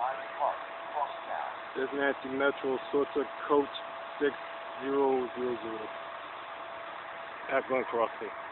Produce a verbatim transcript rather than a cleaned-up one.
There's Nancy Metro, Sorta Coach six zero zero zero at Glencrossing.